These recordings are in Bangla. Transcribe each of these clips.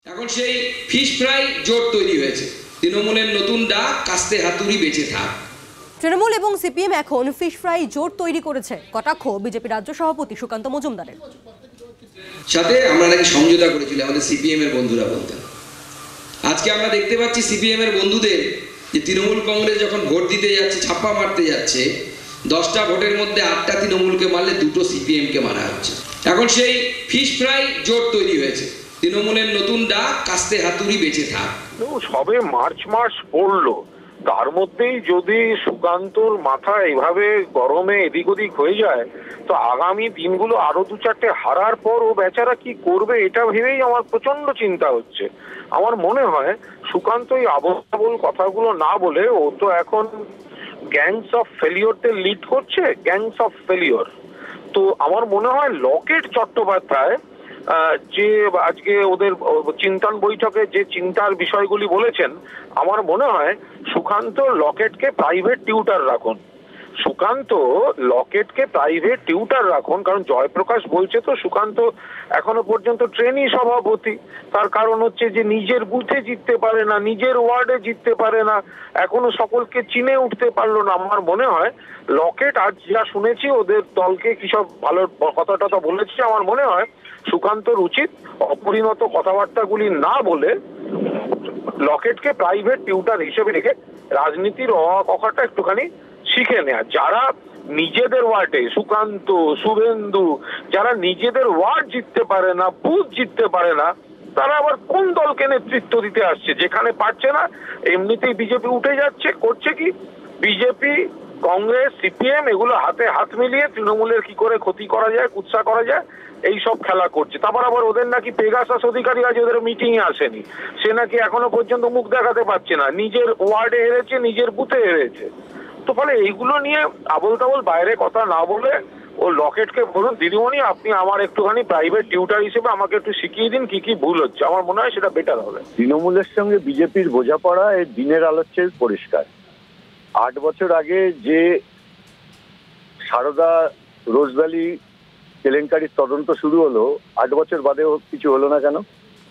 এখন সেই ফিশ ফ্রাই জোট তৈরি হয়েছে। তৃণমূলের নতুন ডাক কাস্তে হাতুড়ি বেঁচে থাক। তৃণমূল এবং সিপিএম এখন ফিশ ফ্রাই জোট তৈরি করেছে, কটাক্ষ বিজেপি রাজ্য সভাপতি সুকান্ত মজুমদারের। সাথে আমরা নাকি সমঝোতা করেছিল আমাদের সিপিএম এর বন্ধুরা বলতেন। আজকে আমরা দেখতে পাচ্ছি সিপিএম এর বন্ধুদের যে তৃণমূল কংগ্রেস যখন ভোট দিতে যাচ্ছে, ছাপ্পা মারতে যাচ্ছে, 10টা ভোটের মধ্যে 8টা তৃণমূলকে মারলে 2টো সিপিএম কে মারা হচ্ছে। এখন সেই ফিশ ফ্রাই জোট তৈরি হয়েছে। তৃণমূলের নতুন ডাক কাস্তে হাতুড়ি বেঁচে থাক। সবে মার্চ মাস পড়লো, তার মধ্যেই যদি সুকান্তর মাথা এইভাবে গরমে এদিক ওদিক হয়ে যায়, তো আগামী দিনগুলো আরো 2-4টে হারার পর ও বেচারা কি করবে এটা ভেবেই আমার প্রচন্ড চিন্তা হচ্ছে। আমার মনে হয় সুকান্ত এই আবল কথাগুলো না বলে ও তো এখন গ্যাংস অফ ফেলিওরদের লিড করছে, গ্যাংস অফ ফেলিওর। তো আমার মনে হয় লকেট চট্টোপাধ্যায় যে আজকে ওদের চিন্তন বৈঠকে যে চিন্তার বিষয়গুলি বলেছেন, আমার মনে হয় সুকান্ত লকেটকে প্রাইভেট টিউটার রাখুন। সুকান্ত লকেটকে প্রাইভেট টিউটার রাখুন, কারণ জয়প্রকাশ বলছে তো সুকান্ত এখনো পর্যন্ত ট্রেনি সভাপতি। তার কারণ হচ্ছে যে নিজের বুথে জিততে পারে না, নিজের ওয়ার্ডে জিততে পারে না, এখনো সকলকে চিনে উঠতে পারলো না। আমার মনে হয় লকেট আজ যা শুনেছি ওদের দলকে কি সব ভালো কথা টথা বলেছে, আমার মনে হয় সুকান্তর উচিত অপরিণত কথাবার্তাগুলি না বলে লকেটকে প্রাইভেট টিউটার হিসেবে রেখে রাজনীতির অকাটা একটুখানি শিখে নেয়া। যারা নিজেদের ওয়ার্ডে সুকান্ত, শুভেন্দু, যারা নিজেদের ওয়ার্ড জিততে পারে না, বুথ জিততে পারে না, তারা আবার কোন দলকে নেতৃত্ব দিতে আসছে? যেখানে পারছে না এমনিতেই বিজেপি উঠে যাচ্ছে। করছে কি বিজেপি, কংগ্রেস, সিপিএম এগুলো হাতে হাত মিলিয়ে তৃণমূলের কি করে ক্ষতি করা যায়, কুৎসা করা যায়, এই সব খেলা করছে। তারপর আবার ওদের নাকি পেগাসাস অধিকারী আজ ওদের মিটিং এ আসেনি, সে নাকি এখনো পর্যন্ত মুখ দেখাতে পারছে না, নিজের ওয়ার্ডে হেরেছে, নিজের বুথে হেরেছে। তো ফলে এইগুলো নিয়ে আবল তাবল বাইরে কথা না বলে ও লকেটকে বলুন, দিদিমণি আপনি আমার একটুখানি প্রাইভেট টিউটার হিসেবে আমাকে একটু শিখিয়ে দিন কি কি ভুল হচ্ছে। আমার মনে হয় সেটা বেটার হবে। তৃণমূলের সঙ্গে বিজেপির বোঝাপড়া এই দিনের আলোচ্যে পরিষ্কার। 8 বছর আগে যে সারদা রোজভ্যালি কেলেঙ্কারির তদন্ত শুরু হলো, 8 বছর বাদেও কিছু হলো না কেন?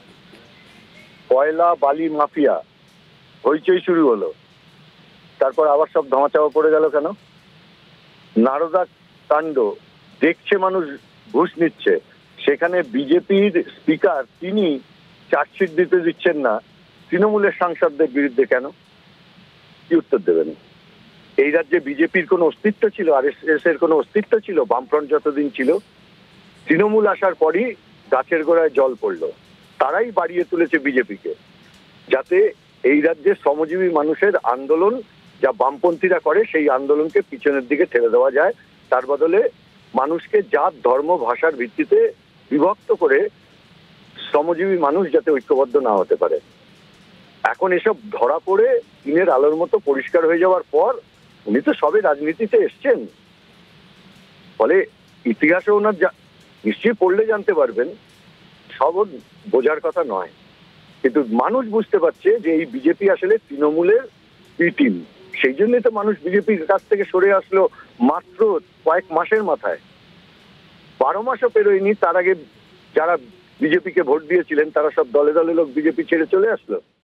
কয়লা বালি মাফিয়া হইচই শুরু হলো, তারপর আবার সব ধামাচাপা পড়ে গেল কেন? নারদা কাণ্ড দেখছে মানুষ, ঘুষ নিচ্ছে, সেখানে বিজেপির স্পিকার তিনি চার্জশিট দিতে দিচ্ছেন না, তৃণমূলের সাংসদদের বিরুদ্ধে কেন? কি উত্তর দেবেন? এই রাজ্যে বিজেপির কোনো অস্তিত্ব ছিল? আরএসএস এর কোনো অস্তিত্ব ছিল? বামফ্রন্ট যতদিন ছিল, তৃণমূল আসার পরই গাছের গোড়ায় জল পড়লো। তারাই বাড়িয়ে তুলেছে বিজেপিকে, যাতে এই রাজ্যে শ্রমজীবী মানুষের আন্দোলন যা বামপন্থীরা করে সেই আন্দোলনকে পিছনের দিকে ঠেলে দেওয়া যায়। তার বদলে মানুষকে জাত, ধর্ম, ভাষার ভিত্তিতে বিভক্ত করে শ্রমজীবী মানুষ যাতে ঐক্যবদ্ধ না হতে পারে। এখন এসব ধরা পড়ে দিনের আলোর মতো পরিষ্কার হয়ে যাওয়ার পর উনি তো সবে রাজনীতিতে এসছেন, ফলে ইতিহাসে ওনার নিশ্চয়ই পড়লে জানতে পারবেন, সব বোঝার কথা নয়। কিন্তু মানুষ বুঝতে পারছে যে এই বিজেপি আসলে তৃণমূলের বি টিম। সেই জন্যই তো মানুষ বিজেপির কাছ থেকে সরে আসলো মাত্র কয়েক মাসের মাথায়। 12 মাসও পেরোয়নি তার আগে যারা বিজেপিকে ভোট দিয়েছিলেন তারা সব দলে দলে লোক বিজেপি ছেড়ে চলে আসলো।